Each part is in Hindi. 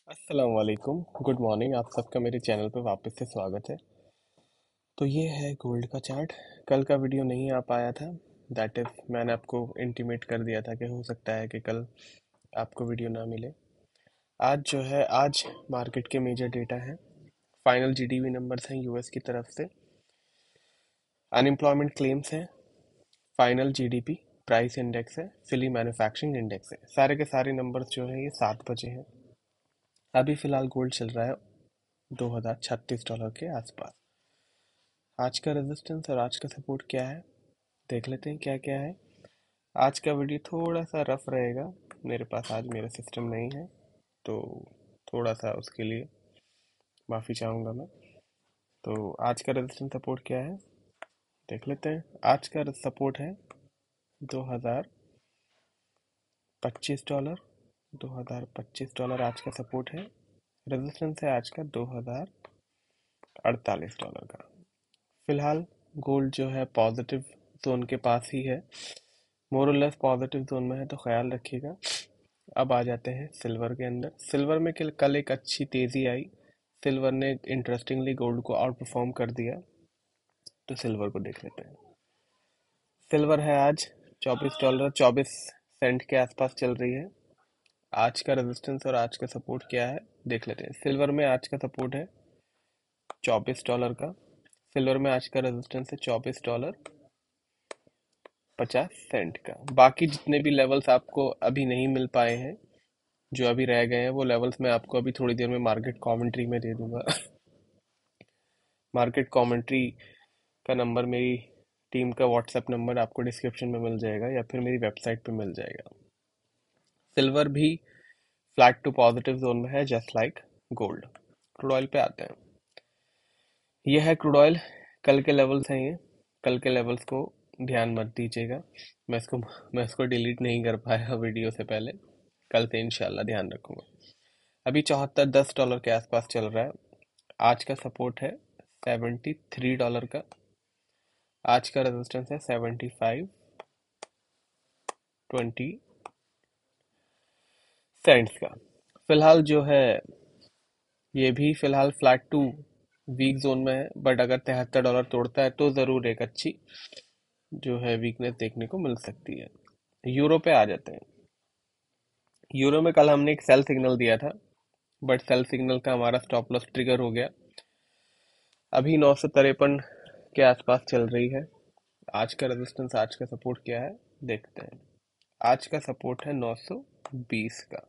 अस्सलाम वालेकुम, गुड मॉर्निंग। आप सबका मेरे चैनल पर वापस से स्वागत है। तो ये है गोल्ड का चार्ट। कल का वीडियो नहीं आ पाया था, दैट इज़ मैंने आपको इंटीमेट कर दिया था कि हो सकता है कि कल आपको वीडियो ना मिले। आज जो है, आज मार्केट के मेजर डेटा हैं। फाइनल जीडीपी नंबर्स हैं यूएस की तरफ से, अनएम्प्लॉयमेंट क्लेम्स हैं, फाइनल जीडीपी, प्राइस इंडेक्स है, फिली मैन्युफैक्चरिंग इंडेक्स है। सारे के सारे नंबर्स जो हैं ये 7 बजे हैं। अभी फ़िलहाल गोल्ड चल रहा है $2036 के आसपास। आज का रेजिस्टेंस और आज का सपोर्ट क्या है, देख लेते हैं क्या क्या है। आज का वीडियो थोड़ा सा रफ रहेगा, मेरे पास आज मेरा सिस्टम नहीं है, तो थोड़ा सा उसके लिए माफ़ी चाहूँगा मैं। तो आज का रेजिस्टेंस सपोर्ट क्या है, देख लेते हैं। आज का सपोर्ट है $2025। $2025 आज का सपोर्ट है। रेजिस्टेंस है आज का $2048 का। फिलहाल गोल्ड जो है पॉजिटिव जोन के पास ही है, मोर और लेस पॉजिटिव जोन में है, तो ख्याल रखिएगा। अब आ जाते हैं सिल्वर के अंदर। सिल्वर में कल एक अच्छी तेज़ी आई, सिल्वर ने इंटरेस्टिंगली गोल्ड को आउट परफॉर्म कर दिया, तो सिल्वर को देख लेते हैं। सिल्वर है आज $24.24 के आसपास चल रही है। आज का रेजिस्टेंस और आज का सपोर्ट क्या है, देख लेते हैं। सिल्वर में आज का सपोर्ट है $24 का। सिल्वर में आज का रेजिस्टेंस है $24.50 का। बाकी जितने भी लेवल्स आपको अभी नहीं मिल पाए हैं, जो अभी रह गए हैं, वो लेवल्स मैं आपको अभी थोड़ी देर में मार्केट कमेंट्री में दे दूंगा। मार्केट कमेंट्री का नंबर, मेरी टीम का व्हाट्सएप नंबर आपको डिस्क्रिप्शन में मिल जाएगा या फिर मेरी वेबसाइट पे मिल जाएगा। सिल्वर भी फ्लैट टू पॉजिटिव जोन में है, just like gold. Crude oil पे आते हैं। ये है क्रूड ऑयल, कल के लेवल्स हैं ये। कल के लेवल्स को ध्यान मत दीजिएगा, मैं इसको डिलीट नहीं कर पाया वीडियो से पहले। कल से इंशाल्लाह ध्यान रखूंगा। अभी $74.10 के आसपास चल रहा है। आज का सपोर्ट है $73 का। आज का रेजिस्टेंस है 75.20 का। फिलहाल जो है, ये भी फिलहाल फ्लैट टू वीक जोन में है, बट अगर $73 तोड़ता है तो ज़रूर एक अच्छी जो है वीकनेस देखने को मिल सकती है। यूरो पे आ जाते हैं। यूरो में कल हमने एक सेल सिग्नल दिया था, बट सेल सिग्नल का हमारा स्टॉप लॉस ट्रिगर हो गया। अभी 953 के आसपास चल रही है। आज का रेजिस्टेंस, आज का सपोर्ट क्या है, देखते हैं। आज का सपोर्ट है 920 का।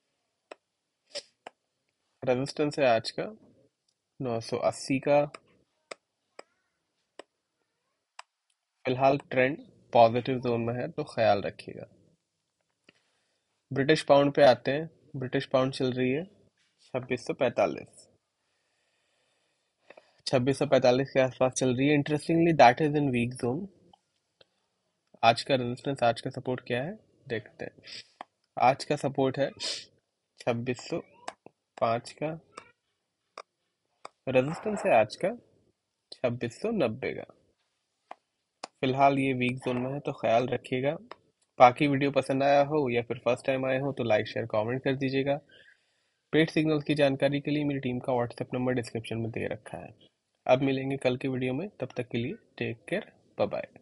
रेजिस्टेंस है आज का 980 का। फिलहाल ट्रेंड पॉजिटिव जोन में है, तो ख्याल रखिएगा। ब्रिटिश पाउंड पे आते हैं। ब्रिटिश पाउंड चल रही है 2645। 2645 के आसपास चल रही है। Interestingly that is in weak zone. आज का रेजिस्टेंस, आज का सपोर्ट क्या है, देखते हैं। आज का सपोर्ट है 2605 का। रेजिस्टेंस है आज का 2690 का। फिलहाल ये वीक जोन में है, तो ख्याल रखिएगा। बाकी वीडियो पसंद आया हो या फिर फर्स्ट टाइम आए हो तो लाइक शेयर कमेंट कर दीजिएगा। पेड सिग्नल्स की जानकारी के लिए मेरी टीम का व्हाट्सएप नंबर डिस्क्रिप्शन में दे रखा है। अब मिलेंगे कल की वीडियो में, तब तक के लिए टेक केयर, बाय बाय।